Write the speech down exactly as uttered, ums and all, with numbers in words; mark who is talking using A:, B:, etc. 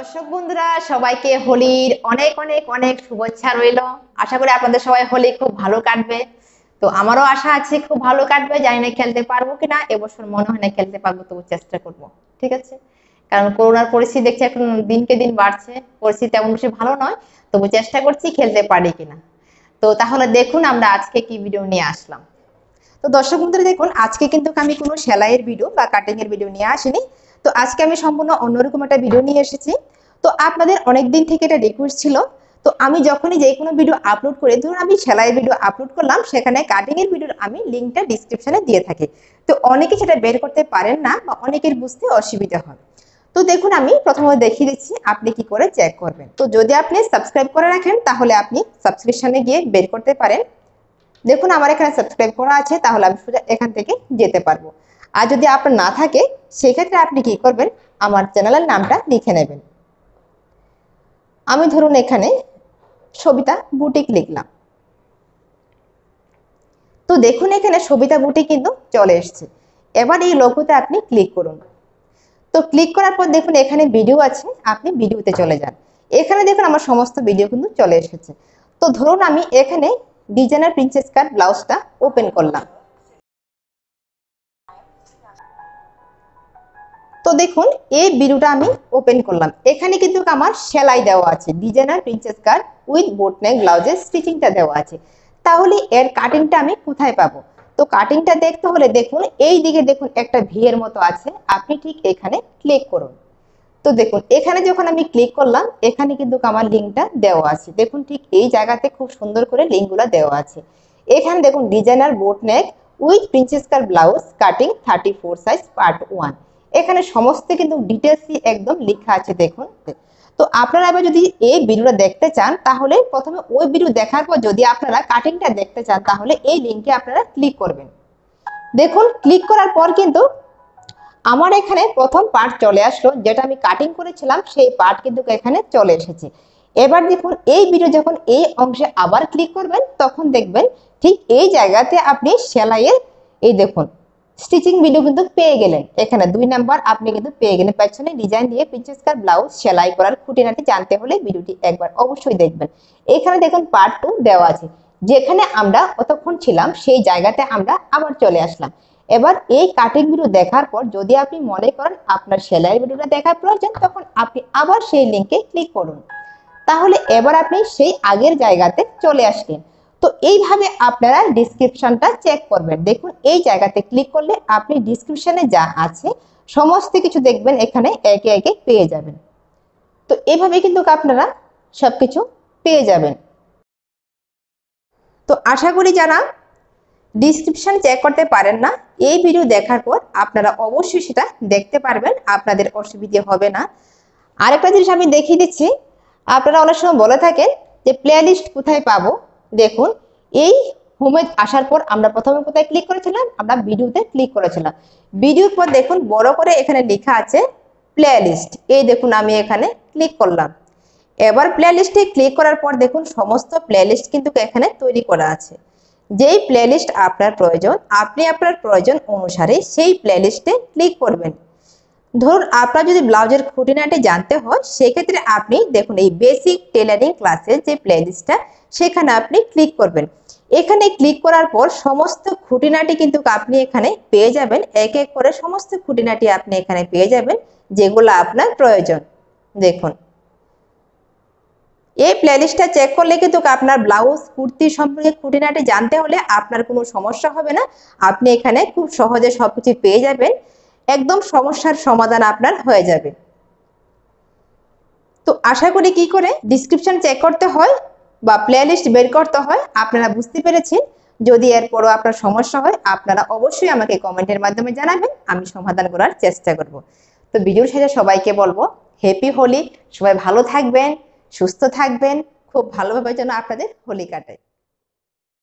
A: দর্শক বন্ধুরা সবাইকে হোলির অনেক অনেক অনেক শুভেচ্ছা রইল। আশা করি আপনাদের সবাই হোলি খুব ভালো কাটবে। তো আমারও আশা আছে খুব ভালো কাটবে। জানি না খেলতে পারবো কিনা, এবছর মনে হয় না খেলতে পারবো, তবু চেষ্টা করব। ঠিক আছে, কারণ করোনার পরিস্থিতি দেখছি এখন দিনকে দিন বাড়ছে, পরিস্থিতি তেমন বেশি ভালো নয়, তবু চেষ্টা করছি খেলতে পারি কিনা। তো তাহলে দেখুন আমরা আজকে কি ভিডিও নিয়ে আসলাম। তো দর্শক বন্ধুরা দেখুন, আজকে কিন্তু আমি কোনো সেলাইয়ের ভিডিও বা কাটিং এর ভিডিও নিয়ে আসিনি। তো আজকে আমি সম্পূর্ণ অন্যরকম একটা ভিডিও নিয়ে এসেছি। তো আপনাদের অনেক দিন থেকে এটা রিকোয়েস্ট ছিল। তো আমি যখনই যে কোনো ভিডিও আপলোড করি, ধরুন আমি সেলাইয়ের ভিডিও আপলোড করলাম, সেখানে কাটিং এর ভিডিওর আমি লিঙ্কটা ডিসক্রিপশনে দিয়ে থাকি। তো অনেকে সেটা বের করতে পারেন না বা অনেকের বুঝতে অসুবিধা হয়। তো দেখুন আমি প্রথমে দেখিয়ে দিচ্ছি আপনি কি করে চেক করবেন। তো যদি আপনি সাবস্ক্রাইব করে রাখেন তাহলে আপনি সাবস্ক্রিপশনে গিয়ে বের করতে পারেন। দেখুন আমার এখানে সাবস্ক্রাইব করা আছে, তাহলে আমি সোজা এখান থেকে যেতে পারবো। আর যদি আপনার না থাকে সেক্ষেত্রে আপনি কি করবেন, আমার চ্যানেলের নামটা লিখে নেবেন। আমি ধরুন এখানে সবিতা বুটিক লিখলাম। তো দেখুন এখানে সবিতা বুটিক কিন্তু চলে এসেছে। এবার এই লোগোতে আপনি ক্লিক করুন। তো ক্লিক করার পর দেখুন এখানে ভিডিও আছে, আপনি ভিডিওতে চলে যান। এখানে দেখুন আমার সমস্ত ভিডিও কিন্তু চলে এসেছে। তো ধরুন আমি এখানে ডিজাইনার প্রিন্সেস কাট ব্লাউজটা ওপেন করলাম। তো দেখুন এই ভিডিওটা আমি ওপেন করলাম। এখানে কিন্তু আমার সেলাই দেওয়া আছে, designer princess cut with boat neck ব্লাউজের স্টিচিংটা দেওয়া আছে। তাহলে এর কাটিংটা আমি কোথায় পাবো? তো কাটিংটা দেখতে হলে দেখুন এই দিকে দেখুন একটা ভি এর মতো আছে, আপনি ঠিক এখানে ক্লিক করুন। তো দেখুন এখানে যখন আমি ক্লিক করলাম, এখানে কিন্তু আমার লিঙ্কটা দেওয়া আছে। দেখুন ঠিক এই জায়গাতে খুব সুন্দর করে লিঙ্কগুলো দেওয়া আছে। এখানে দেখুন designer boat neck with princess cut blouse cutting thirty four size part one, এখানে সমস্ত কিন্তু ডিটেলসই একদম লেখা আছে দেখুন। তো আপনারা এবার যদি এই ভিডিওটা দেখতে চান তাহলে প্রথমে ওই ভিডিও দেখার পর যদি আপনারা কাটিংটা দেখতে চান তাহলে এই লিঙ্কে আপনারা ক্লিক করবেন। দেখুন ক্লিক করার পর কিন্তু আমার এখানে প্রথম পার্ট চলে আসলো, যেটা আমি কাটিং করেছিলাম সেই পার্ট কিন্তু এখানে চলে এসেছে। এবার দেখুন এই ভিডিও যখন এই অংশে আবার ক্লিক করবেন তখন দেখবেন ঠিক এই জায়গাতে আপনি সেলাইয়ের এই দেখুন স্টিচিং ভিডিও কিন্তু পেয়ে গেলেন। এখানে দুই নাম্বার আপনি কিন্তু পেয়ে গেলেন, পেছনে ডিজাইন দিয়ে প্রিন্সেস কাট ব্লাউজ সেলাই করার খুঁটিনাটি জানতে হলে ভিডিওটি একবার অবশ্যই দেখবেন। এখানে দেখুন পার্ট টু দেওয়া আছে, যেখানে আমরা অতক্ষণ ছিলাম সেই জায়গাতে আমরা আবার চলে আসলাম। এবার এই কাটিং ভিডিও দেখার পর যদি আপনি মনে করেন আপনার সেলাই ভিডিওটা দেখার প্রয়োজন, তখন আপনি আবার সেই লিঙ্কে ক্লিক করুন। তাহলে এবার আপনি সেই আগের জায়গাতে চলে আসলেন। তো এইভাবে আপনারা ডিসক্রিপশনটা চেক করবেন। দেখুন এই জায়গাতে ক্লিক করলে আপনি ডিসক্রিপশনে যা আছে সমস্ত কিছু দেখবেন, এখানে একে একে পেয়ে যাবেন। তো এইভাবে কিন্তু আপনারা সবকিছু পেয়ে যাবেন। তো আশা করি যারা ডিসক্রিপশন চেক করতে পারেন না, এই ভিডিও দেখার পর আপনারা অবশ্যই সেটা দেখতে পারবেন, আপনাদের অসুবিধে হবে না। আরেকটা জিনিস আমি দেখিয়ে দিচ্ছি, আপনারা অনেক সময় বলে থাকেন যে প্লে লিস্ট কোথায় পাবো। দেখুন এই হোমে আসার পর আমরা প্রথমে কোথায় ক্লিক করেছিলাম, আমরা ভিডিওতে ক্লিক করেছিলাম। ভিডিওর পর দেখুন বড় করে এখানে লেখা আছে প্লে লিস্ট, এই দেখুন আমি এখানে ক্লিক করলাম। এবার প্লে লিস্টে ক্লিক করার পর দেখুন সমস্ত প্লে লিস্ট কিন্তু এখানে তৈরি করা আছে। যেই প্লে লিস্ট আপনার প্রয়োজন আপনি আপনার প্রয়োজন অনুসারে সেই প্লে লিস্টে ক্লিক করবেন। ধরুন আপনার যদি ব্লাউজের খুঁটিনাটি জানতে হয় সেক্ষেত্রে আপনি দেখুন এই বেসিক টেলারিং ক্লাসের যে প্লে লিস্টটা সেখানে আপনি ক্লিক করবেন। এখানে ক্লিক করার পর সমস্ত খুঁটিনাটি কিন্তু আপনি এখানে পেয়ে যাবেন, এক এক করে সমস্ত খুঁটিনাটি আপনি এখানে পেয়ে যাবেন যেগুলো আপনার প্রয়োজন। দেখুন এই প্লেলিস্টটা চেক করলে কিন্তু আপনার ব্লাউজ কুর্তি সম্পর্কে খুঁটিনাটি জানতে হলে আপনার কোনো সমস্যা হবে না, আপনি এখানে খুব সহজে সবকিছু পেয়ে যাবেন, একদম সমস্যার সমাধান আপনার হয়ে যাবে। তো আশা করি কি করে ডিসক্রিপশন চেক করতে হয় বা প্লেলিস্ট বের করতে হয় আপনারা বুঝতে পেরেছেন। যদি এরপরও আপনার সমস্যা হয় আপনারা অবশ্যই আমাকে কমেন্টের মাধ্যমে জানাবেন, আমি সমাধান করার চেষ্টা করব। তো ভিডিওর শেষে সবাইকে বলবো হ্যাপি হোলি, সবাই ভালো থাকবেন, সুস্থ থাকবেন, খুব ভালোভাবে যেন আপনাদের হোলি কাটে।